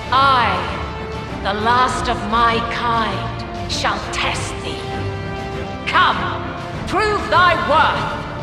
I, the last of my kind, shall test thee. Come, prove thy worth!